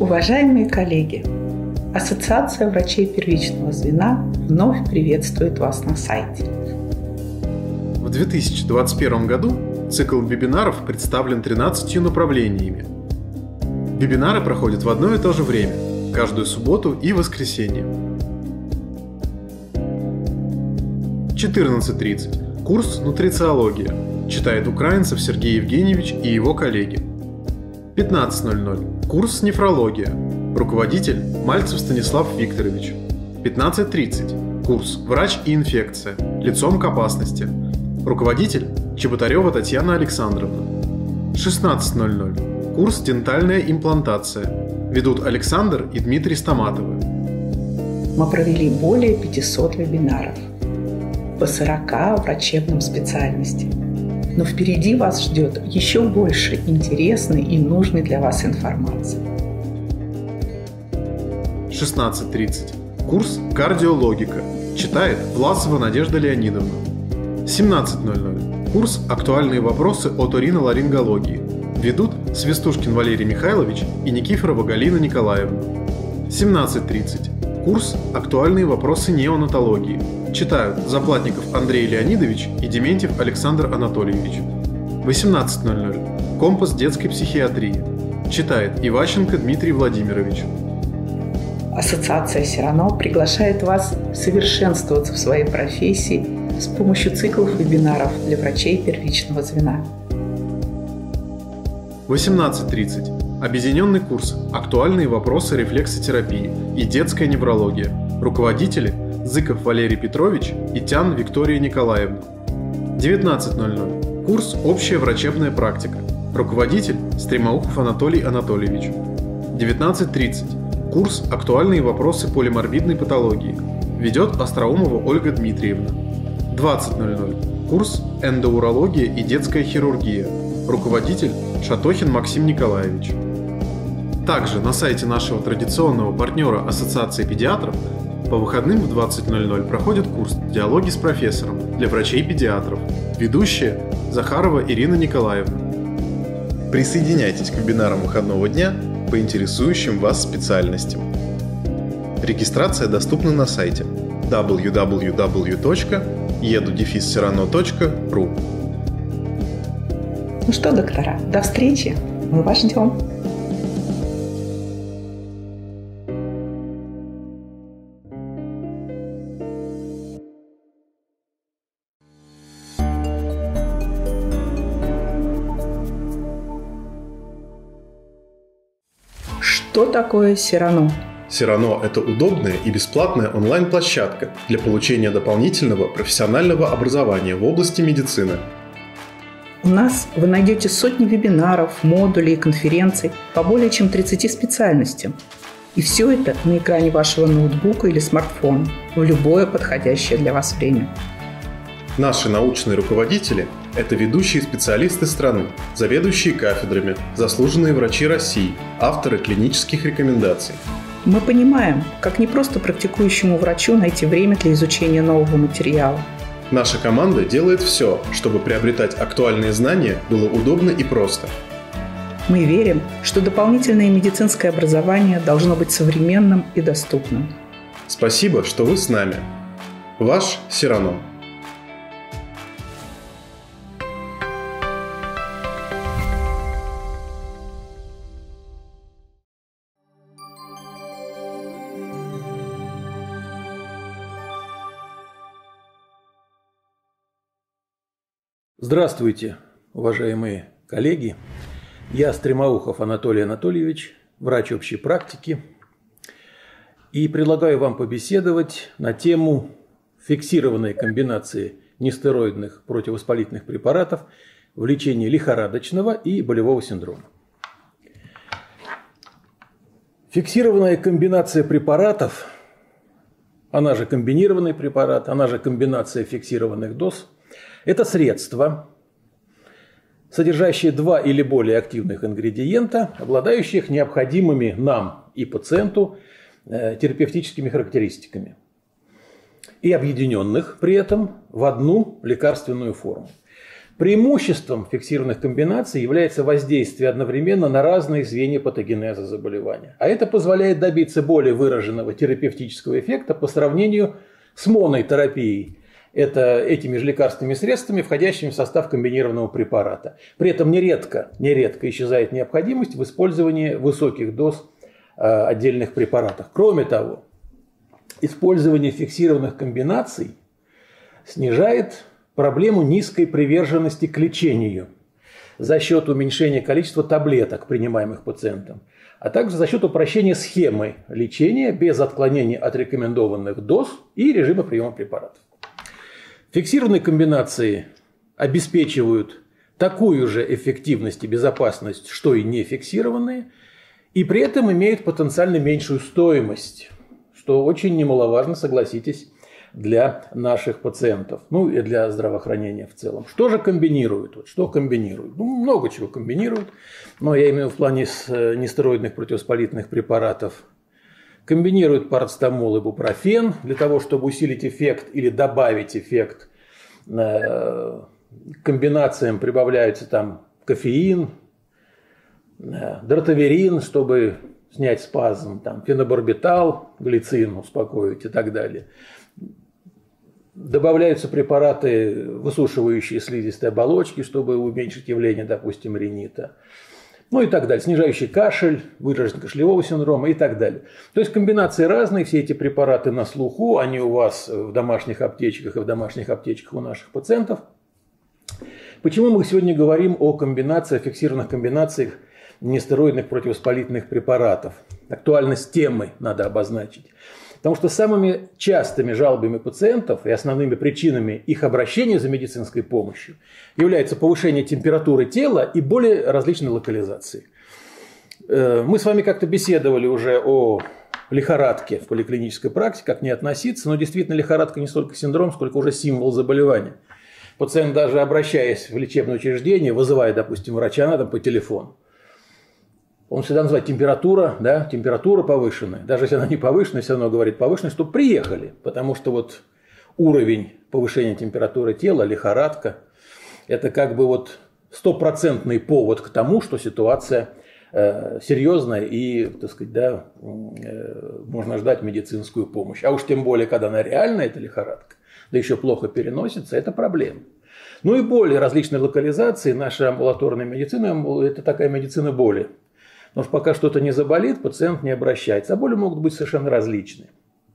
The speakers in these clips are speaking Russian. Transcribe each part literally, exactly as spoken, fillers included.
Уважаемые коллеги, Ассоциация врачей первичного звена вновь приветствует вас на сайте. В две тысячи двадцать первом году цикл вебинаров представлен тринадцатью направлениями. Вебинары проходят в одно и то же время, каждую субботу и воскресенье. четырнадцать тридцать. Курс «Нутрициология». Читает украинцев Сергей Евгеньевич и его коллеги. пятнадцать ноль ноль. Курс «Нефрология». Руководитель Мальцев Станислав Викторович. пятнадцать тридцать. Курс «Врач и инфекция. Лицом к опасности». Руководитель Чеботарева Татьяна Александровна. шестнадцать ноль ноль. Курс «Дентальная имплантация». Ведут Александр и Дмитрий Стоматовы. Мы провели более пятисот вебинаров по сорока врачебным специальностям. Но впереди вас ждет еще больше интересной и нужной для вас информации. шестнадцать тридцать. Курс «Кардиологика». Читает Власова Надежда Леонидовна. семнадцать ноль ноль. Курс «Актуальные вопросы оториноларингологии». Ведут Свистушкин Валерий Михайлович и Никифорова Галина Николаевна. семнадцать тридцать. Курс «Актуальные вопросы неонатологии». Читают Заплатников Андрей Леонидович и Дементьев Александр Анатольевич. восемнадцать ноль ноль. Компас детской психиатрии. Читает Иващенко Дмитрий Владимирович. Ассоциация Сирано приглашает вас совершенствоваться в своей профессии с помощью циклов вебинаров для врачей первичного звена. восемнадцать тридцать. Объединенный курс «Актуальные вопросы рефлексотерапии» и детская неврология. Руководители Зыков Валерий Петрович и Тян Виктория Николаевна. девятнадцать ноль ноль. Курс «Общая врачебная практика». Руководитель Стремоухов Анатолий Анатольевич. девятнадцать тридцать. Курс «Актуальные вопросы полиморбидной патологии». Ведет Остроумова Ольга Дмитриевна. двадцать ноль ноль. Курс «Эндоурология и детская хирургия». Руководитель Шатохин Максим Николаевич. Также на сайте нашего традиционного партнера Ассоциации педиатров по выходным в двадцать ноль ноль проходит курс «Диалоги с профессором» для врачей-педиатров. Ведущая Захарова Ирина Николаевна. Присоединяйтесь к вебинарам выходного дня по интересующим вас специальностям. Регистрация доступна на сайте дабл ю дабл ю дабл ю точка еду дефис сирано точка ру. Ну что, доктора, до встречи. Мы вас ждем. Что такое Сирано? Сирано – это удобная и бесплатная онлайн-площадка для получения дополнительного профессионального образования в области медицины. У нас вы найдете сотни вебинаров, модулей и конференций по более чем тридцати специальностям. И все это на экране вашего ноутбука или смартфона в любое подходящее для вас время. Наши научные руководители – это ведущие специалисты страны, заведующие кафедрами, заслуженные врачи России, авторы клинических рекомендаций. Мы понимаем, как непросто практикующему врачу найти время для изучения нового материала. Наша команда делает все, чтобы приобретать актуальные знания было удобно и просто. Мы верим, что дополнительное медицинское образование должно быть современным и доступным. Спасибо, что вы с нами. Ваш Сирано. Здравствуйте, уважаемые коллеги. Я Стремоухов Анатолий Анатольевич, врач общей практики, и предлагаю вам побеседовать на тему фиксированной комбинации нестероидных противовоспалительных препаратов в лечении лихорадочного и болевого синдрома. Фиксированная комбинация препаратов, она же комбинированный препарат, она же комбинация фиксированных доз, это средства, содержащие два или более активных ингредиента, обладающих необходимыми нам и пациенту терапевтическими характеристиками и объединенных при этом в одну лекарственную форму. Преимуществом фиксированных комбинаций является воздействие одновременно на разные звенья патогенеза заболевания. А это позволяет добиться более выраженного терапевтического эффекта по сравнению с монотерапией. Это этими же лекарственными средствами, входящими в состав комбинированного препарата. При этом нередко, нередко исчезает необходимость в использовании высоких доз э, отдельных препаратов. Кроме того, использование фиксированных комбинаций снижает проблему низкой приверженности к лечению за счет уменьшения количества таблеток, принимаемых пациентом, а также за счет упрощения схемы лечения без отклонения от рекомендованных доз и режима приема препаратов. Фиксированные комбинации обеспечивают такую же эффективность и безопасность, что и нефиксированные, и при этом имеют потенциально меньшую стоимость, что очень немаловажно, согласитесь, для наших пациентов, ну и для здравоохранения в целом. Что же комбинируют? Вот что комбинируют? Ну, много чего комбинируют, но я имею в плане с нестероидных противовоспалительных препаратов. Комбинируют парацетамол и бупрофен для того, чтобы усилить эффект или добавить эффект. К комбинациям прибавляются там кофеин, дротаверин, чтобы снять спазм, там, фенобарбитал, глицин успокоить и так далее. Добавляются препараты, высушивающие слизистые оболочки, чтобы уменьшить явление, допустим, ринита. Ну и так далее. Снижающий кашель, выраженность кашлевого синдрома и так далее. То есть комбинации разные, все эти препараты на слуху, они у вас в домашних аптечках и в домашних аптечках у наших пациентов. Почему мы сегодня говорим о комбинациях, фиксированных комбинациях нестероидных противовоспалительных препаратов? Актуальность темы надо обозначить. Потому что самыми частыми жалобами пациентов и основными причинами их обращения за медицинской помощью является повышение температуры тела и боли различной локализации. Мы с вами как-то беседовали уже о лихорадке в поликлинической практике, как к ней относиться, но действительно лихорадка не столько синдром, сколько уже символ заболевания. Пациент, даже обращаясь в лечебное учреждение, вызывая, допустим, врача на дом по телефону, он всегда называет температура, да, температура повышенная. Даже если она не повышенная, все равно говорит повышенная, что приехали. Потому что вот уровень повышения температуры тела, лихорадка, это как бы вот стопроцентный повод к тому, что ситуация э, серьезная и, так сказать, да, э, можно ждать медицинскую помощь. А уж тем более, когда она реальная, эта лихорадка, да еще плохо переносится, это проблема. Ну и боли различной локализации. Наша амбулаторная медицина – это такая медицина боли. Потому что пока что-то не заболит, пациент не обращается. А боли могут быть совершенно различные.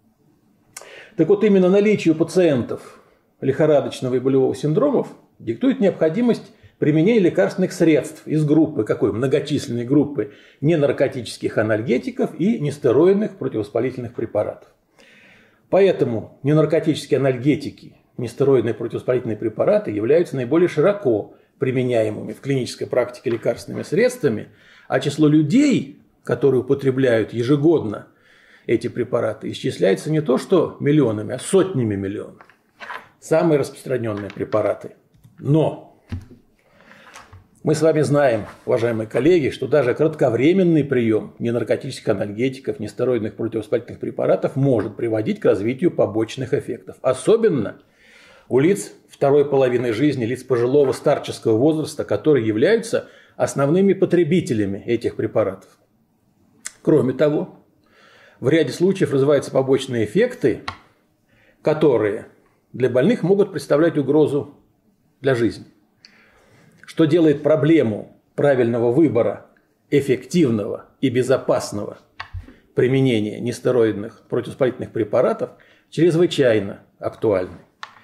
Так вот, именно наличие у пациентов лихорадочного и болевого синдромов диктует необходимость применения лекарственных средств из группы, какой? Многочисленной группы ненаркотических анальгетиков и нестероидных противовоспалительных препаратов. Поэтому ненаркотические анальгетики, нестероидные противовоспалительные препараты являются наиболее широко применяемыми в клинической практике лекарственными средствами, а число людей, которые употребляют ежегодно эти препараты, исчисляется не то что миллионами, а сотнями миллионов. Самые распространенные препараты. Но мы с вами знаем, уважаемые коллеги, что даже кратковременный прием ненаркотических анальгетиков, нестероидных противовоспалительных препаратов может приводить к развитию побочных эффектов. Особенно у лиц второй половины жизни, лиц пожилого старческого возраста, которые являются основными потребителями этих препаратов. Кроме того, в ряде случаев развиваются побочные эффекты, которые для больных могут представлять угрозу для жизни. Что делает проблему правильного выбора эффективного и безопасного применения нестероидных противовоспалительных препаратов чрезвычайно актуальной.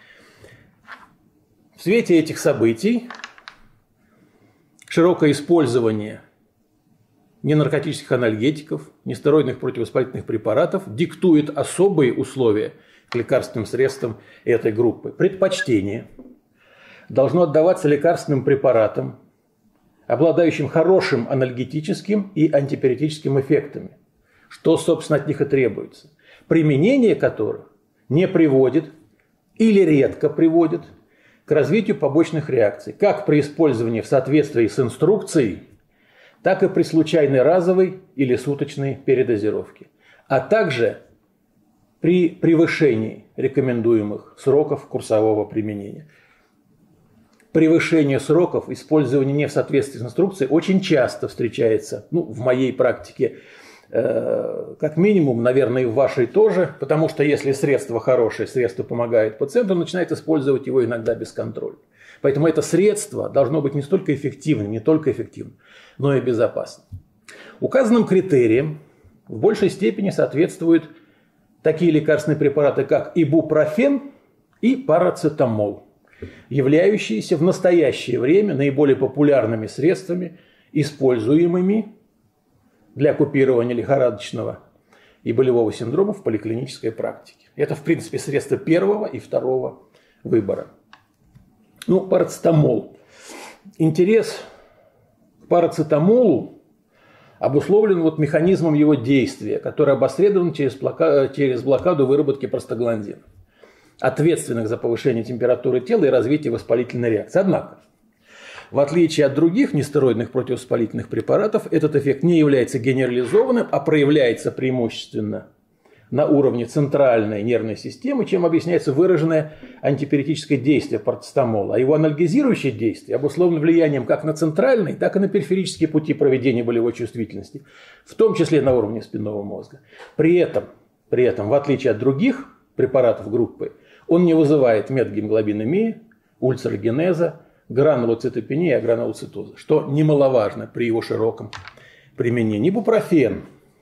В свете этих событий широкое использование ненаркотических анальгетиков, нестероидных противовоспалительных препаратов диктует особые условия к лекарственным средствам этой группы. Предпочтение должно отдаваться лекарственным препаратам, обладающим хорошим анальгетическим и антипиретическим эффектами, что, собственно, от них и требуется, применение которых не приводит или редко приводит к развитию побочных реакций, как при использовании в соответствии с инструкцией, так и при случайной разовой или суточной передозировке, а также при превышении рекомендуемых сроков курсового применения. превышение сроков использования не в соответствии с инструкцией очень часто встречается, ну, в моей практике, э, как минимум, наверное, и в вашей тоже, потому что если средство хорошее, средство помогает пациенту, он начинает использовать его иногда бесконтрольно. Поэтому это средство должно быть не столько эффективным, не только эффективным, но и безопасным. Указанным критериям в большей степени соответствуют такие лекарственные препараты, как ибупрофен и парацетамол, являющиеся в настоящее время наиболее популярными средствами, используемыми для купирования лихорадочного и болевого синдрома в поликлинической практике. Это, в принципе, средства первого и второго выбора. Ну, парацетамол. Интерес к парацетамолу обусловлен вот механизмом его действия, который обосредован через, блока... через блокаду выработки простагландинов, ответственных за повышение температуры тела и развитие воспалительной реакции. Однако, в отличие от других нестероидных противовоспалительных препаратов, этот эффект не является генерализованным, а проявляется преимущественно на уровне центральной нервной системы, чем объясняется выраженное антипиретическое действие парацетамола. А его анальгезирующее действие обусловлено влиянием как на центральные, так и на периферические пути проведения болевой чувствительности, в том числе на уровне спинного мозга. При этом, при этом, в отличие от других препаратов группы, он не вызывает метгемоглобинемии, ульцерогенеза, гранулоцитопении и агранулоцитоза, что немаловажно при его широком применении. Ибупрофен.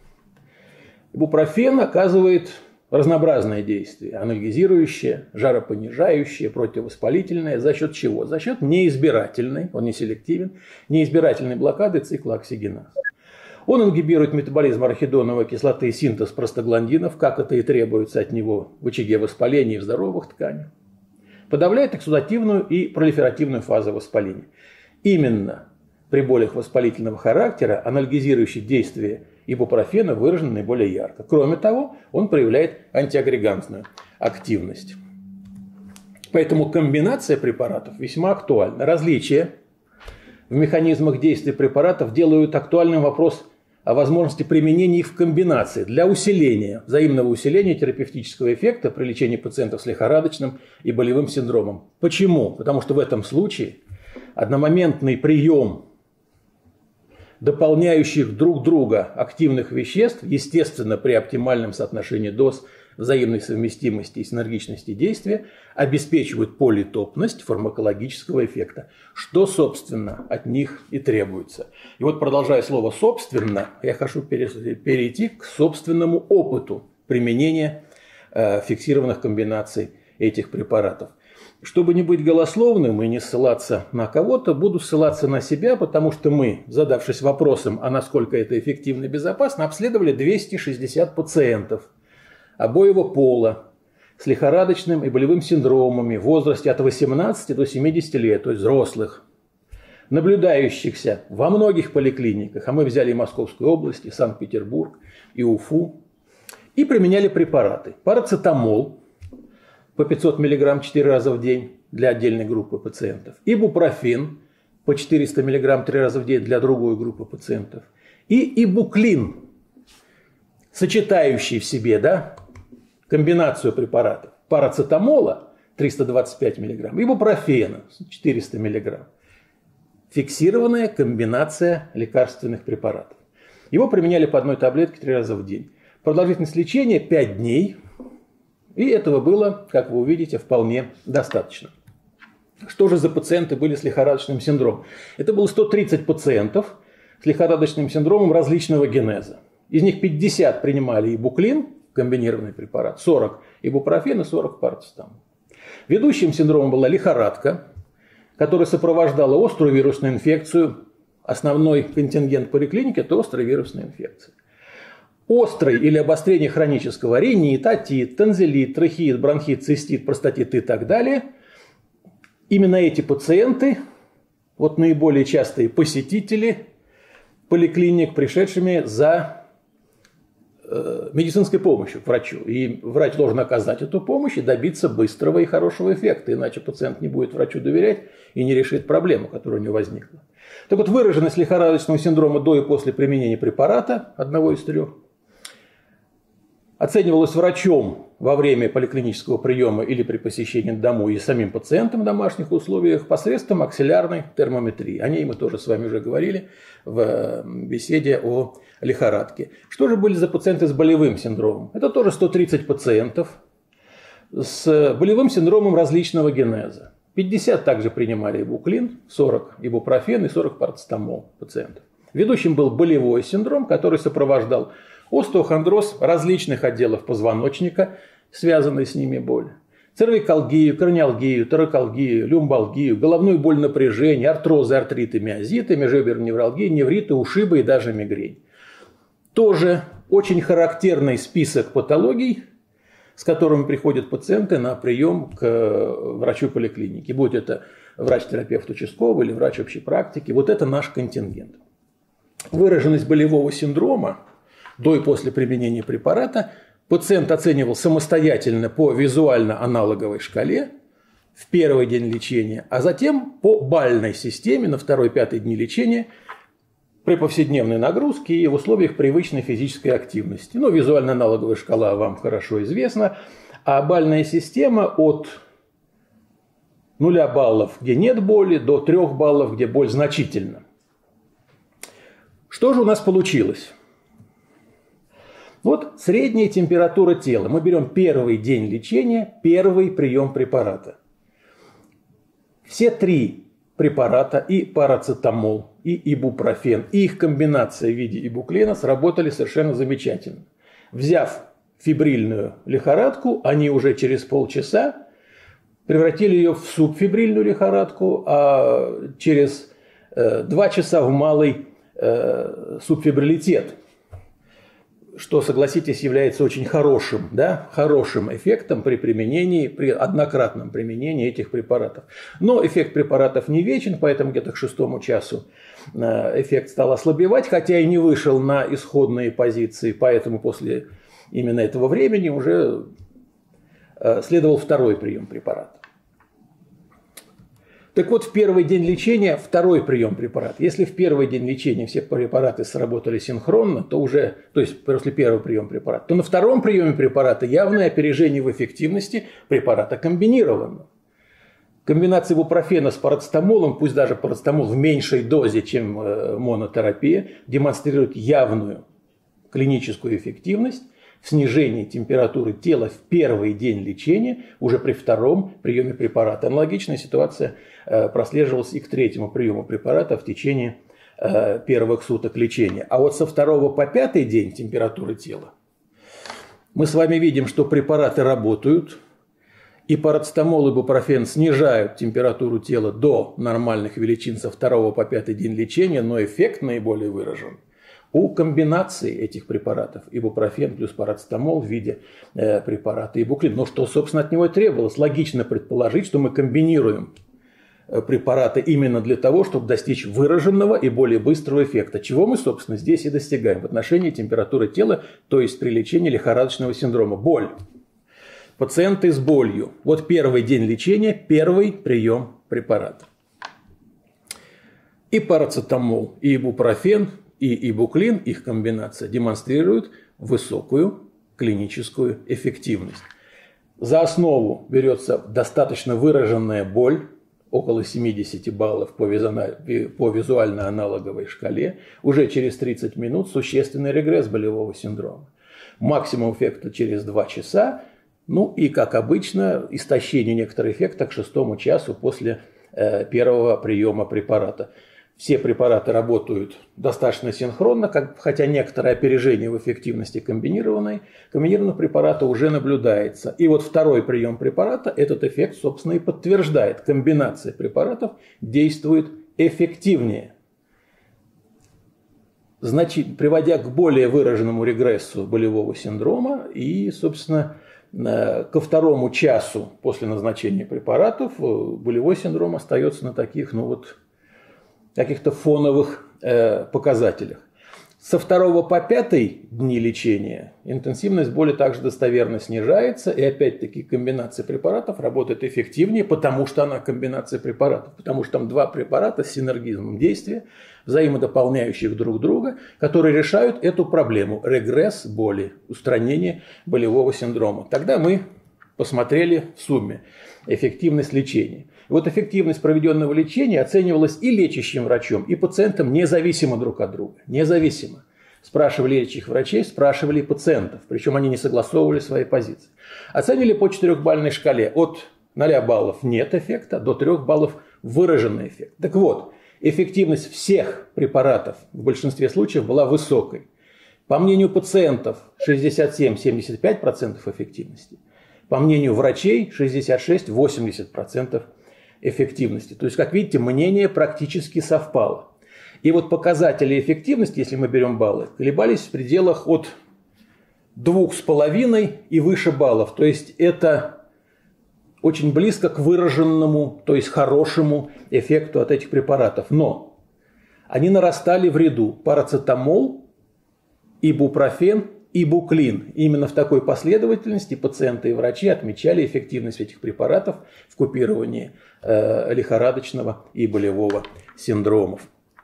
Ибупрофен оказывает разнообразное действие, анальгезирующее, жаропонижающее, противовоспалительное. За счет чего? За счет неизбирательной, он не селективен, неизбирательной блокады цикла оксигеназа. Он ингибирует метаболизм арахидоновой кислоты и синтез простагландинов, как это и требуется от него в очаге воспаления и в здоровых тканях. Подавляет эксудативную и пролиферативную фазы воспаления. Именно при болях воспалительного характера анальгезирующее действие ибупрофена выражено наиболее ярко. Кроме того, он проявляет антиагрегантную активность. Поэтому комбинация препаратов весьма актуальна. Различия в механизмах действия препаратов делают актуальным вопрос о возможности применения их в комбинации для усиления, взаимного усиления терапевтического эффекта при лечении пациентов с лихорадочным и болевым синдромом. Почему? Потому что в этом случае одномоментный прием дополняющих друг друга активных веществ, естественно, при оптимальном соотношении доз, взаимной совместимости и синергичности действия, обеспечивают политопность фармакологического эффекта, что, собственно, от них и требуется. И вот, продолжая слово «собственно», я хочу перейти к собственному опыту применения э, фиксированных комбинаций этих препаратов. Чтобы не быть голословным и не ссылаться на кого-то, буду ссылаться на себя, потому что мы, задавшись вопросом, а насколько это эффективно и безопасно, обследовали двести шестьдесят пациентов обоего пола с лихорадочным и болевым синдромами в возрасте от восемнадцати до семидесяти лет, то есть взрослых, наблюдающихся во многих поликлиниках, а мы взяли и Московскую область, и Санкт-Петербург, и Уфу, и применяли препараты. Парацетамол по пятьсот миллиграмм четыре раза в день для отдельной группы пациентов, ибупрофен по четыреста миллиграмм три раза в день для другой группы пациентов, и ибуклин, сочетающий в себе, да, комбинацию препаратов парацетамола триста двадцать пять миллиграмм, ибупрофена четыреста миллиграмм. Фиксированная комбинация лекарственных препаратов. Его применяли по одной таблетке три раза в день. Продолжительность лечения пять дней. И этого было, как вы увидите, вполне достаточно. Что же за пациенты были с лихорадочным синдромом? Это было сто тридцать пациентов с лихорадочным синдромом различного генеза. Из них пятьдесят принимали ибуклин, комбинированный препарат, сорок ибупрофен и сорок парацетамол. Ведущим синдромом была лихорадка, которая сопровождала острую вирусную инфекцию. Основной контингент поликлиники – это острая вирусная инфекция. Острый или обострение хронического ринит, отит, танзелит, трахеит, бронхит, цистит, простатит и так далее. Именно эти пациенты, вот наиболее частые посетители поликлиник, пришедшими за э, медицинской помощью к врачу. И врач должен оказать эту помощь и добиться быстрого и хорошего эффекта, иначе пациент не будет врачу доверять и не решит проблему, которая у него возникла. Так вот, выраженность лихорадочного синдрома до и после применения препарата, одного из трех, оценивалось врачом во время поликлинического приема или при посещении дому и самим пациентом в домашних условиях посредством аксиллярной термометрии. О ней мы тоже с вами уже говорили в беседе о лихорадке. Что же были за пациенты с болевым синдромом? Это тоже сто тридцать пациентов с болевым синдромом различного генеза. пятьдесят также принимали ибуклин, сорок ибупрофен и сорок парацетамол пациентов. Ведущим был болевой синдром, который сопровождал остеохондроз различных отделов позвоночника, связанной с ними боль, цервикалгию, краниалгию, торакалгию, люмбалгию, головную боль, напряжение, артрозы, артриты, миозиты, межреберную невралгию, невриты, ушибы и даже мигрень. Тоже очень характерный список патологий, с которыми приходят пациенты на прием к врачу поликлиники. Будь это врач-терапевт участковый или врач общей практики, вот это наш контингент. Выраженность болевого синдрома до и после применения препарата пациент оценивал самостоятельно по визуально-аналоговой шкале в первый день лечения, а затем по бальной системе на второй-пятый дни лечения при повседневной нагрузке и в условиях привычной физической активности. Ну, визуально-аналоговая шкала вам хорошо известна, а бальная система от нуля баллов, где нет боли, до трёх баллов, где боль значительна. Что же у нас получилось? Вот средняя температура тела. Мы берем первый день лечения, первый прием препарата. Все три препарата, и парацетамол, и ибупрофен, и их комбинация в виде ибуклина сработали совершенно замечательно. Взяв фибрильную лихорадку, они уже через полчаса превратили ее в субфибрильную лихорадку, а через э, два часа в малый э, субфибрилитет. Что, согласитесь, является очень хорошим, да, хорошим эффектом при применении, при однократном применении этих препаратов. Но эффект препаратов не вечен, поэтому где-то к шестому часу эффект стал ослабевать, хотя и не вышел на исходные позиции, поэтому после именно этого времени уже следовал второй прием препарата. Так вот, в первый день лечения второй прием препарата. Если в первый день лечения все препараты сработали синхронно, то уже, то есть после первого приема препарата, то на втором приеме препарата явное опережение в эффективности препарата комбинированного. Комбинация ибупрофена с парацетамолом, пусть даже парацетамол в меньшей дозе, чем монотерапия, демонстрирует явную клиническую эффективность в снижении температуры тела в первый день лечения уже при втором приеме препарата. Аналогичная ситуация прослеживалась и к третьему приему препарата в течение первых суток лечения. А вот со второго по пятый день температуры тела мы с вами видим, что препараты работают, и парацетамол и ибупрофен снижают температуру тела до нормальных величин со второго по пятый день лечения, но эффект наиболее выражен у комбинации этих препаратов ибупрофен плюс парацетамол в виде э, препарата ибуклин. Но что, собственно, от него требовалось? Логично предположить, что мы комбинируем препараты именно для того, чтобы достичь выраженного и более быстрого эффекта, чего мы, собственно, здесь и достигаем в отношении температуры тела, то есть при лечении лихорадочного синдрома. Боль. Пациенты с болью. Вот первый день лечения, первый прием препарата. И парацетамол, и ибупрофен, и ибуклин, их комбинация, демонстрируют высокую клиническую эффективность. За основу берется достаточно выраженная боль, около семидесяти баллов по визуально-аналоговой шкале. Уже через тридцать минут существенный регресс болевого синдрома. Максимум эффекта через два часа. Ну и, как обычно, истощение некоторого эффекта к шестому часу после э, первого приема препарата. Все препараты работают достаточно синхронно, как, хотя некоторое опережение в эффективности комбинированной, комбинированного препарата уже наблюдается. И вот второй прием препарата этот эффект, собственно, и подтверждает. Комбинация препаратов действует эффективнее, значит, приводя к более выраженному регрессу болевого синдрома и, собственно, ко второму часу после назначения препаратов болевой синдром остается на таких, ну вот, каких-то фоновых э, показателях. Со второго по пятый дни лечения интенсивность боли также достоверно снижается, и опять-таки комбинация препаратов работает эффективнее, потому что она комбинация препаратов, потому что там два препарата с синергизмом действия, взаимодополняющих друг друга, которые решают эту проблему – регресс боли, устранение болевого синдрома. Тогда мы посмотрели в сумме эффективность лечения. И вот эффективность проведенного лечения оценивалась и лечащим врачом, и пациентом независимо друг от друга. Независимо. Спрашивали лечащих врачей, спрашивали и пациентов. Причем они не согласовывали свои позиции. Оценили по четырехбалльной шкале. От ноля баллов нет эффекта, до трёх баллов выраженный эффект. Так вот, эффективность всех препаратов в большинстве случаев была высокой. По мнению пациентов шестьдесят семь - семьдесят пять процентов эффективности. По мнению врачей шестьдесят шесть - восемьдесят процентов эффективности. То есть, как видите, мнение практически совпало. И вот показатели эффективности, если мы берем баллы, колебались в пределах от двух с половиной и выше баллов. То есть, это очень близко к выраженному, то есть хорошему эффекту от этих препаратов. Но они нарастали в ряду: парацетамол, ибупрофен, ибуклин. Именно в такой последовательности пациенты и врачи отмечали эффективность этих препаратов в купировании э, лихорадочного и болевого синдромов.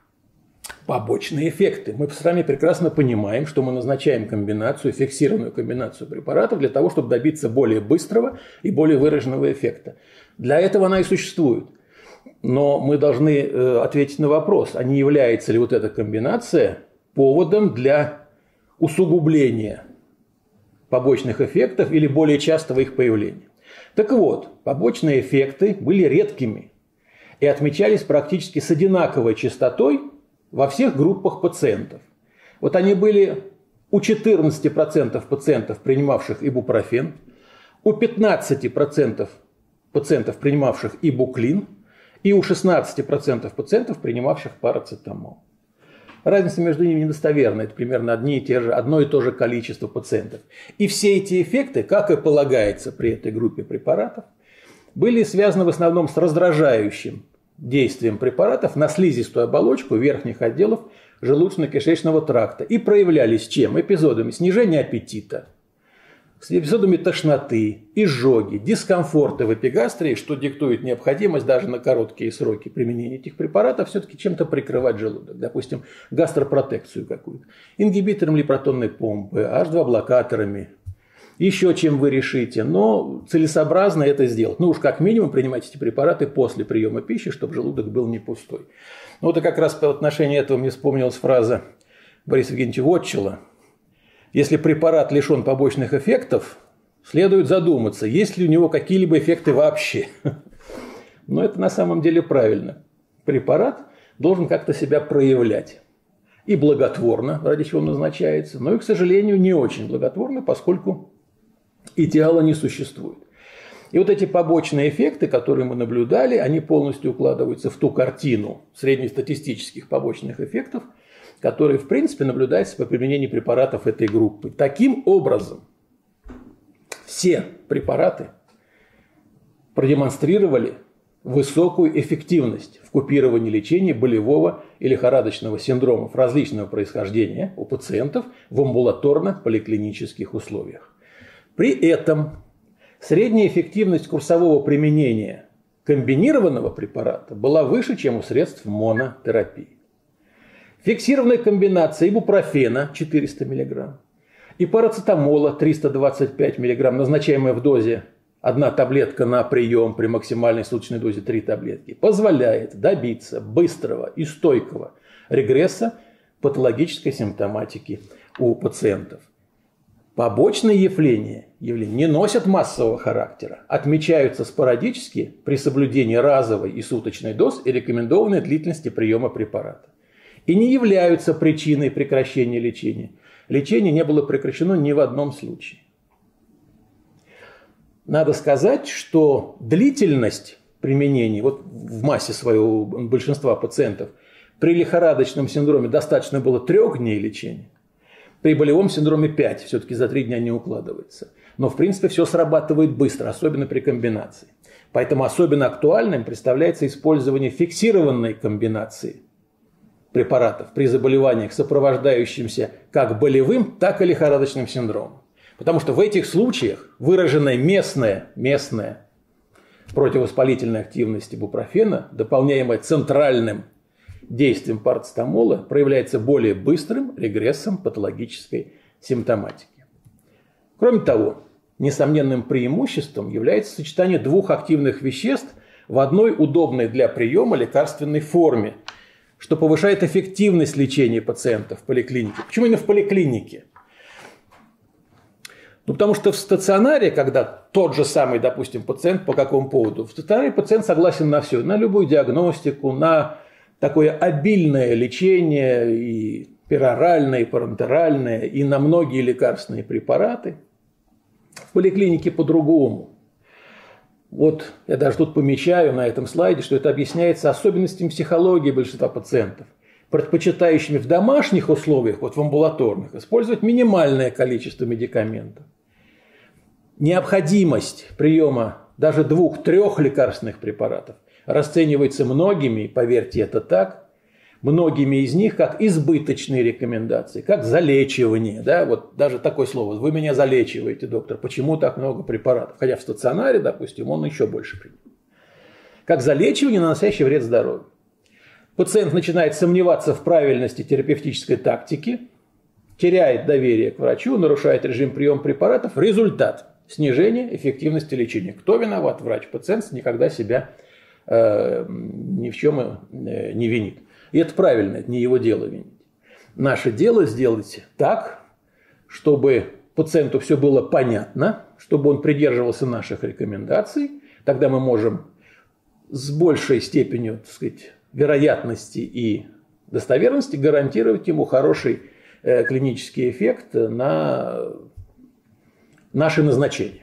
Побочные эффекты. Мы с вами прекрасно понимаем, что мы назначаем комбинацию, фиксированную комбинацию препаратов для того, чтобы добиться более быстрого и более выраженного эффекта. Для этого она и существует. Но мы должны э, ответить на вопрос, а не является ли вот эта комбинация поводом для усугубления побочных эффектов или более частого их появления. Так вот, побочные эффекты были редкими и отмечались практически с одинаковой частотой во всех группах пациентов. Вот они были у четырнадцати процентов пациентов, принимавших ибупрофен, у пятнадцати процентов пациентов, принимавших ибуклин, и у шестнадцати процентов пациентов, принимавших парацетамол. Разница между ними недостоверна. Это примерно одни и те же, одно и то же количество пациентов. И все эти эффекты, как и полагается при этой группе препаратов, были связаны в основном с раздражающим действием препаратов на слизистую оболочку верхних отделов желудочно-кишечного тракта. И проявлялись чем? Эпизодами снижения аппетита, с эпизодами тошноты, изжоги, дискомфорта в эпигастрии, что диктует необходимость даже на короткие сроки применения этих препаратов все-таки чем-то прикрывать желудок. Допустим, гастропротекцию какую-то, ингибитором липротонной помпы, аш два блокаторами, еще чем вы решите. Но целесообразно это сделать. Ну уж как минимум принимать эти препараты после приема пищи, чтобы желудок был не пустой. Ну вот и как раз по отношению этого мне вспомнилась фраза Бориса Евгеньевича Вотчела. Если препарат лишен побочных эффектов, следует задуматься, есть ли у него какие-либо эффекты вообще. Но это на самом деле правильно. Препарат должен как-то себя проявлять. И благотворно, ради чего он назначается, но и, к сожалению, не очень благотворно, поскольку идеала не существует. И вот эти побочные эффекты, которые мы наблюдали, они полностью укладываются в ту картину среднестатистических побочных эффектов, которые, в принципе, наблюдаются по применению препаратов этой группы. Таким образом, все препараты продемонстрировали высокую эффективность в купировании лечения болевого и лихорадочного синдромов различного происхождения у пациентов в амбулаторно-поликлинических условиях. При этом средняя эффективность курсового применения комбинированного препарата была выше, чем у средств монотерапии. Фиксированная комбинация ибупрофена четыреста миллиграмм и парацетамола триста двадцать пять миллиграмм, назначаемая в дозе одна таблетка на прием при максимальной суточной дозе три таблетки, позволяет добиться быстрого и стойкого регресса патологической симптоматики у пациентов. Побочные явления, явления не носят массового характера, отмечаются спорадически при соблюдении разовой и суточной доз и рекомендованной длительности приема препарата. И не являются причиной прекращения лечения. Лечение не было прекращено ни в одном случае. Надо сказать, что длительность применения, вот в массе своего большинства пациентов, при лихорадочном синдроме достаточно было трех дней лечения. При болевом синдроме пять, все-таки за три дня не укладывается. Но в принципе все срабатывает быстро, особенно при комбинации. Поэтому особенно актуальным представляется использование фиксированной комбинации препаратов при заболеваниях, сопровождающимся как болевым, так и лихорадочным синдромом. Потому что в этих случаях выраженная местная, местная противовоспалительная активность ибупрофена, дополняемая центральным действием парацетамола, проявляется более быстрым регрессом патологической симптоматики. Кроме того, несомненным преимуществом является сочетание двух активных веществ в одной удобной для приема лекарственной форме, что повышает эффективность лечения пациентов в поликлинике. Почему именно в поликлинике? Ну, потому что в стационаре, когда тот же самый, допустим, пациент по какому поводу, в стационаре пациент согласен на все, на любую диагностику, на такое обильное лечение, и пероральное, и парентеральное, и на многие лекарственные препараты. В поликлинике по-другому. Вот я даже тут помечаю на этом слайде, что это объясняется особенностями психологии большинства пациентов, предпочитающими в домашних условиях, вот в амбулаторных, использовать минимальное количество медикаментов. Необходимость приема даже двух-трех лекарственных препаратов расценивается многими, поверьте, это так, многими из них как избыточные рекомендации, как залечивание. Да? Вот даже такое слово: вы меня залечиваете, доктор, почему так много препаратов? Хотя в стационаре, допустим, он еще больше принимает. Как залечивание, наносящее вред здоровью. Пациент начинает сомневаться в правильности терапевтической тактики, теряет доверие к врачу, нарушает режим приема препаратов. Результат – снижение эффективности лечения. Кто виноват? Врач. Пациент никогда себя э, ни в чем э, не винит. И это правильно, это не его дело винить. Наше дело сделать так, чтобы пациенту все было понятно, чтобы он придерживался наших рекомендаций. Тогда мы можем с большей степенью, так сказать, вероятности и достоверности гарантировать ему хороший э, клинический эффект на наши назначения.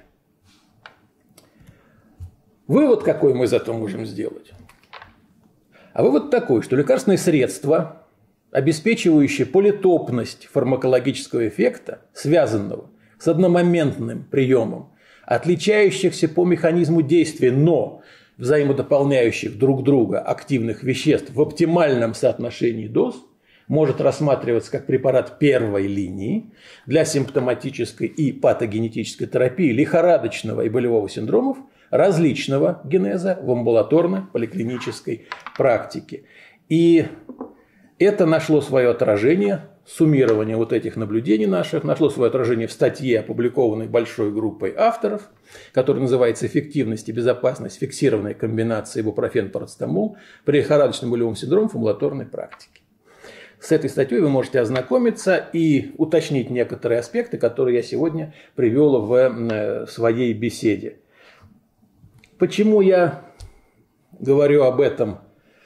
Вывод какой мы зато можем сделать? А вывод такой, что лекарственные средства, обеспечивающие политопность фармакологического эффекта, связанного с одномоментным приемом, отличающихся по механизму действия, но взаимодополняющих друг друга активных веществ в оптимальном соотношении доз, может рассматриваться как препарат первой линии для симптоматической и патогенетической терапии лихорадочного и болевого синдромов различного генеза в амбулаторно-поликлинической практике. И это нашло свое отражение, суммирование вот этих наблюдений наших, нашло свое отражение в статье, опубликованной большой группой авторов, которая называется «Эффективность и безопасность фиксированной комбинации ибупрофен-парацетамол при лихорадочном болевом синдроме в амбулаторной практике». С этой статьей вы можете ознакомиться и уточнить некоторые аспекты, которые я сегодня привел в своей беседе. Почему я говорю об этом?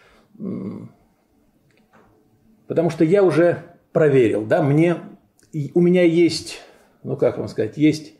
Потому что я уже проверил, да, мне, у меня есть, ну как вам сказать, есть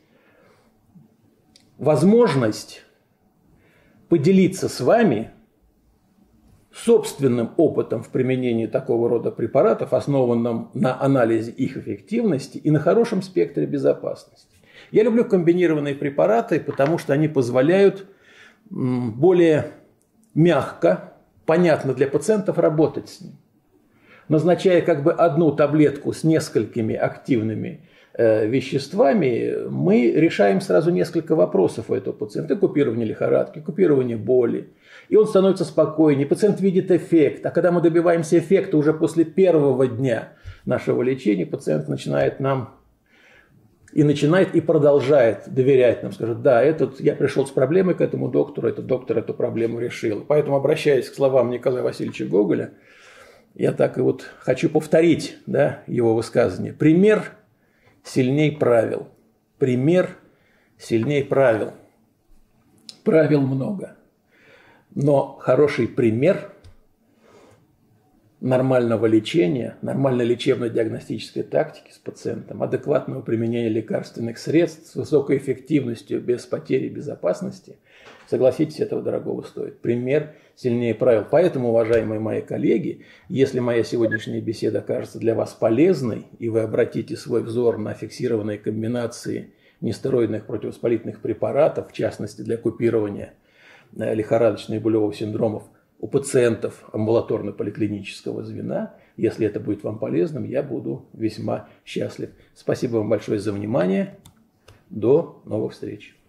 возможность поделиться с вами собственным опытом в применении такого рода препаратов, основанном на анализе их эффективности и на хорошем спектре безопасности. Я люблю комбинированные препараты, потому что они позволяют более мягко, понятно для пациентов работать с ним. Назначая как бы одну таблетку с несколькими активными э, веществами, мы решаем сразу несколько вопросов у этого пациента. Купирование лихорадки, купирование боли. И он становится спокойнее, пациент видит эффект. А когда мы добиваемся эффекта уже после первого дня нашего лечения, пациент начинает нам и начинает и продолжает доверять нам. Скажет: да, этот, я пришел с проблемой к этому доктору, этот доктор эту проблему решил. Поэтому, обращаясь к словам Николая Васильевича Гоголя, я так и вот хочу повторить, да, его высказывание. Пример сильней правил. Пример сильней правил. Правил много. Но хороший пример нормального лечения, нормальной лечебно-диагностической тактики с пациентом, адекватного применения лекарственных средств с высокой эффективностью, без потери безопасности, согласитесь, этого дорогого стоит. Пример сильнее правил. Поэтому, уважаемые мои коллеги, если моя сегодняшняя беседа кажется для вас полезной, и вы обратите свой взор на фиксированные комбинации нестероидных противовоспалительных препаратов, в частности для купирования лихорадочных и болевых синдромов у пациентов амбулаторно-поликлинического звена, Если это будет вам полезным, я буду весьма счастлив. Спасибо вам большое за внимание. До новых встреч.